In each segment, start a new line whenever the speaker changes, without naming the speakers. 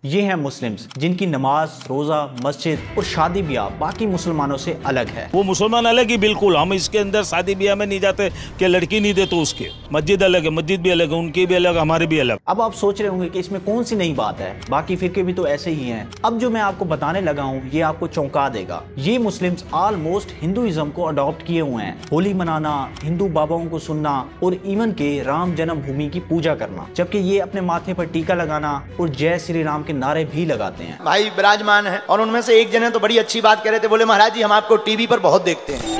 ये हैं मुस्लिम्स जिनकी नमाज, रोजा, मस्जिद और शादी ब्याह बाकी मुसलमानों से अलग है।
वो मुसलमान अलग ही बिल्कुल, हम इसके अंदर शादी ब्याह में नहीं जाते कि लड़की नहीं दे तो उसके। मस्जिद अलग है, मस्जिद भी अलग है, उनकी भी अलग, हमारी भी अलग।
अब आप सोच रहे होंगे कि इसमें कौन सी नई बात है, बाकी फिरके भी तो ऐसे ही हैं। अब जो मैं आपको बताने लगा हूँ ये आपको चौंका देगा। ये मुस्लिम्स ऑलमोस्ट हिंदुइज्म को अडॉप्ट किए हुए हैं। होली मनाना, हिंदू बाबाओं को सुनना और इवन के राम जन्मभूमि की पूजा करना, जबकि ये अपने माथे पर टीका लगाना और जय श्री राम के नारे भी लगाते हैं।
भाई विराजमान है और उनमें से एक जने तो बड़ी अच्छी बात कह रहे थे, बोले महाराज जी हम आपको टीवी पर बहुत देखते हैं।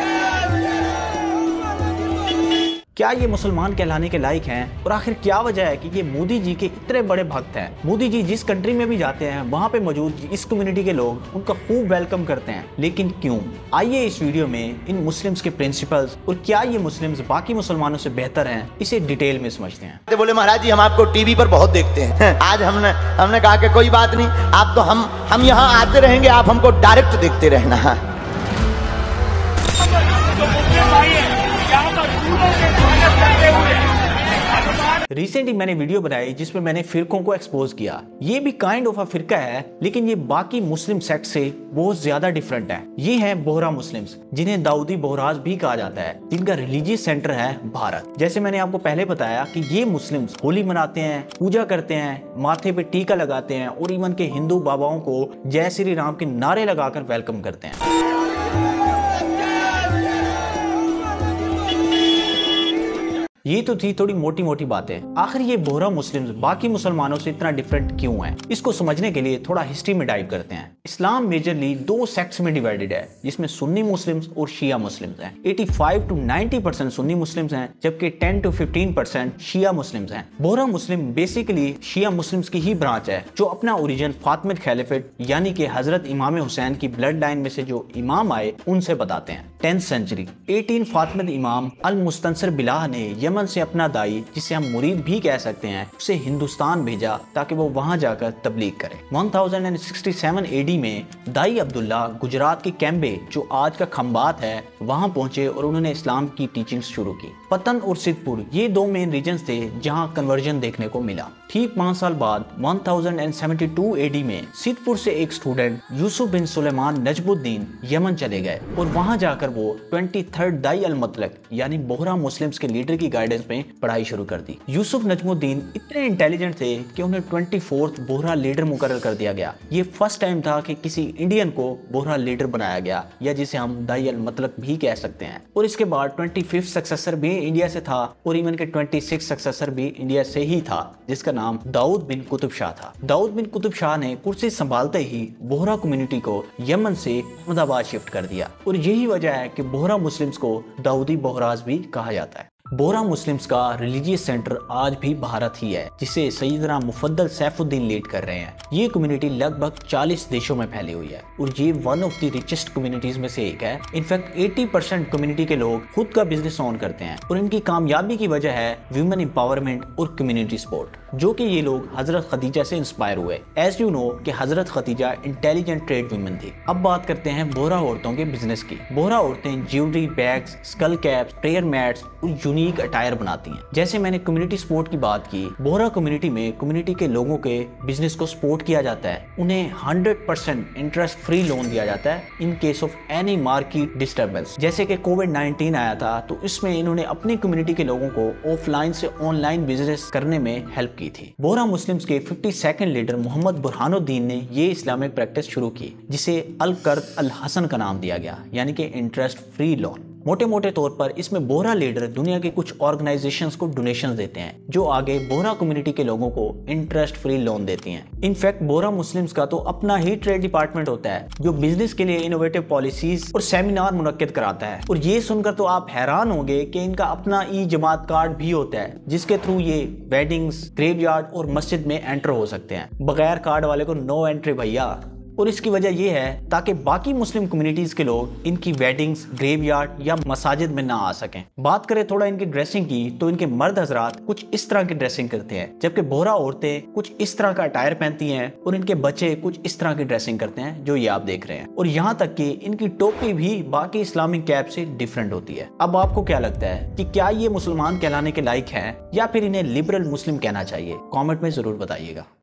क्या ये मुसलमान कहलाने के लायक हैं? और आखिर क्या वजह है कि ये मोदी जी के इतने बड़े भक्त हैं? मोदी जी जिस कंट्री में भी जाते हैं वहाँ पे मौजूद इस कम्युनिटी के लोग उनका खूब वेलकम करते हैं, लेकिन क्यों? आइए इस वीडियो में इन मुस्लिम्स के प्रिंसिपल्स और क्या ये मुस्लिम्स बाकी मुसलमानों से बेहतर हैं, इसे डिटेल में समझते हैं।
बोले महाराज जी हम आपको टीवी पर बहुत देखते हैं। आज हमने कहा कि कोई बात नहीं, आप तो हम यहाँ आते रहेंगे, आप हमको डायरेक्ट देखते रहना।
रिसेंटली मैंने वीडियो बनाई जिसमें मैंने फिरकों को एक्सपोज किया। ये भी काइंड ऑफ अ फिरका है, लेकिन ये बाकी मुस्लिम सेक्ट से बहुत ज्यादा डिफरेंट है। ये हैं बोहरा मुस्लिम्स, जिन्हें दाऊदी बोहराज भी कहा जाता है, जिनका रिलीजियस सेंटर है भारत। जैसे मैंने आपको पहले बताया कि ये मुस्लिम्स होली मनाते हैं, पूजा करते हैं, माथे पे टीका लगाते हैं और इवन के हिंदू बाबाओं को जय श्री राम के नारे लगाकर वेलकम करते हैं। ये तो थी थोड़ी मोटी मोटी बातें। आखिर ये बोहरा मुस्लिम्स बाकी मुसलमानों से इतना डिफरेंट क्यों हैं? इसको समझने के लिए थोड़ा हिस्ट्री में डाइव करते हैं। इस्लाम मेजरली दो सेक्ट्स में डिवाइडेड है, जिसमें सुन्नी मुस्लिम्स और शिया मुस्लिम्स हैं। 85 to 90% सुन्नी मुस्लिम्स हैं, जबकि 10 to 15% शिया मुस्लिम्स हैं। Bohra Muslim basically Shia Muslims की ही ब्रांच है, जो अपना ओरिजिन फातिमिद खलीफेट यानी कि हजरत इमाम हुसैन की ब्लड लाइन में से जो इमाम आए उनसे बताते हैं। 10th सेंचुरी 18 फातिमिद इमाम अल मुस्तंसर बिलाह ने यमन से अपना दाई, जिसे हम मुरीद भी कह सकते हैं, उसे हिंदुस्तान भेजा ताकि वो वहां जाकर तबलीग करे। 1067 AD में दाई अब्दुल्ला गुजरात के कैम्बे, जो आज का खंबात है, वहां पहुंचे और उन्होंने इस्लाम की टीचिंग्स शुरू की। पतन और सिद्धपुर ये दो मेन रीजन्स थे जहां कन्वर्जन देखने को मिला। ठीक 5 साल बाद 1072 AD में सिद्धपुर से एक स्टूडेंट यूसुफ बिन सुलेमान नजमुद्दीन यमन चले गए और वहां जाकर वो 23rd दाई अल मतलक यानी बोहरा मुस्लिम्स के लीडर की गाइडेंस में पढ़ाई शुरू कर दी। यूसुफ नजमुद्दीन इतने इंटेलिजेंट थे कि उन्हें 24th बोहरा लीडर मुकर्रर कर दिया गया। ये फर्स्ट टाइम था कि किसी इंडियन को बोहरा लीडर बनाया गया, या जिसे हम दाई अल मतलक भी कह सकते हैं। और इसके बाद 25th सक्सेसर भी इंडिया से था और इवन के 26th सक्सेसर भी इंडिया से ही था, जिसका नाम दाऊद बिन कुतुब शाह था। दाऊद बिन कुतुब शाह ने कुर्सी संभालते ही बोहरा कम्युनिटी को यमन से अहमदाबाद शिफ्ट कर दिया और यही वजह है कि बोहरा मुस्लिम्स को दाऊदी बोहराज भी कहा जाता है। बोहरा मुस्लिम्स का रिलीजियस सेंटर आज भी भारत ही है, जिसे सैयदना मुफद्दल सैफुद्दीन लीड कर रहे हैं। ये कम्युनिटी लगभग 40 देशों में फैली हुई है और ये one of the richest communities में से एक है। इनफैक्ट 80% कम्युनिटी के लोग खुद का बिजनेस ऑन करते हैं और इनकी कामयाबी की वजह है वुमेन एम्पावरमेंट और कम्युनिटी सपोर्ट, जो कि ये लोग हजरत खदीजा से इंस्पायर हुए। एज यू नो कि हजरत खदीजा इंटेलिजेंट ट्रेड वुमेन थी। अब बात करते हैं बोहरा औरतों के बिजनेस की। बोहरा औरतें jewellery, bags, skull caps, prayer mats और यूनिक अटायर बनाती हैं। जैसे मैंने कम्युनिटी सपोर्ट की बात की, बोहरा कम्युनिटी में कम्युनिटी के लोगों के बिजनेस को सपोर्ट किया जाता है। उन्हें 100% इंटरेस्ट फ्री लोन दिया जाता है in case of any market disturbance. जैसे कि कोविड-19 आया था तो इसमें इन्होंने अपनी कम्युनिटी के लोगों को ऑफलाइन से ऑनलाइन बिजनेस करने में हेल्प की थी। बोहरा मुस्लिम्स के 52nd लीडर मोहम्मद बुरहानुद्दीन ने ये इस्लामिक प्रैक्टिस शुरू की, जिसे अल कर्द अल हसन का नाम दिया गया, यानी कि इंटरेस्ट फ्री लोन। मोटे मोटे तौर पर इसमें बोहरा लीडर दुनिया के कुछ ऑर्गेनाइजेशंस को डोनेशंस देते हैं, जो आगे बोहरा कम्युनिटी के लोगों को इंटरेस्ट फ्री लोन देती हैं। इनफैक्ट बोहरा मुस्लिम्स का तो अपना ही ट्रेड डिपार्टमेंट होता है, जो बिजनेस के लिए इनोवेटिव पॉलिसीज और सेमिनार मुनक्किद कराता है। और ये सुनकर तो आप हैरान होंगे कि इनका अपना ई जमात कार्ड भी होता है, जिसके थ्रू ये वेडिंग्स, ग्रेवयार्ड और मस्जिद में एंटर हो सकते हैं। बगैर कार्ड वाले को नो एंट्री भैया। और इसकी वजह यह है ताकि बाकी मुस्लिम कम्युनिटीज के लोग इनकी वेडिंग्स, ग्रेवयार्ड या मसाजिद में ना आ सकें। बात करें थोड़ा इनकी ड्रेसिंग की, तो इनके मर्द हजरात कुछ इस तरह की ड्रेसिंग करते हैं, जबकि बोहरा औरतें कुछ इस तरह का अटायर पहनती हैं और इनके बच्चे कुछ इस तरह की ड्रेसिंग करते हैं, जो ये आप देख रहे हैं। और यहाँ तक कि इनकी टोपी भी बाकी इस्लामिक कैप से डिफरेंट होती है। अब आपको क्या लगता है कि क्या ये मुसलमान कहलाने के लायक हैं या फिर इन्हें लिबरल मुस्लिम कहना चाहिए? कॉमेंट में जरूर बताइएगा।